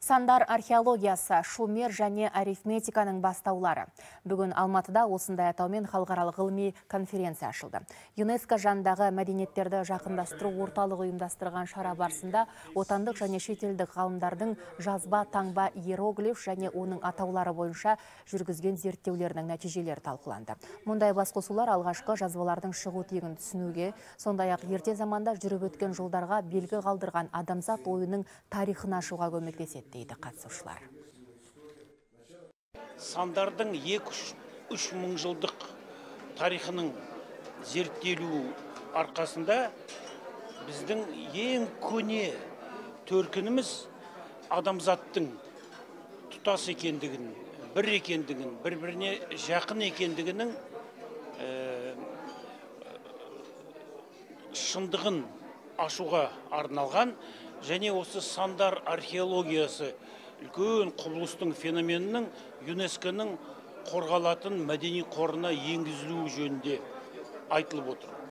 Сандар археологиясы, шумер және арифметиканың бастаулары. Бүгін Алматыда осындай атаумен халықаралық ғылыми конференция ашылды. ЮНЕСКО жанындағы мәдениеттерді жақындастыру орталығы ұйымдастырған шара барысында отандық және шетелдік ғалымдардың жазба, таңба, иероглиф және оның атаулары бойынша жүргізген зерттеулерінің нәтижелері талқыланды. Мұндай басқосулар алғашқы жазбалардың шығу тегін түсінуге, сондай-ақ ерте заманда жүріп өткен жолдарға белгі қалдырған адамзат ойының тарихын ашуға көмектеседі дейді қатысушылар. Сандардың 2-3 мың жылдық тарихының зерттелу арқасында біздің ең көне төркініміз адамзаттың тұтас екендігін, бір екендігін, бір-біріне жақын екендігінің шындығын ашуға арналған, және осы сандар археологиясы үлкен құбылыстың феноменінің ЮНЕСКО-ның қорғалатын мәдени қорына енгізілуі жөнінде айтылып отыр.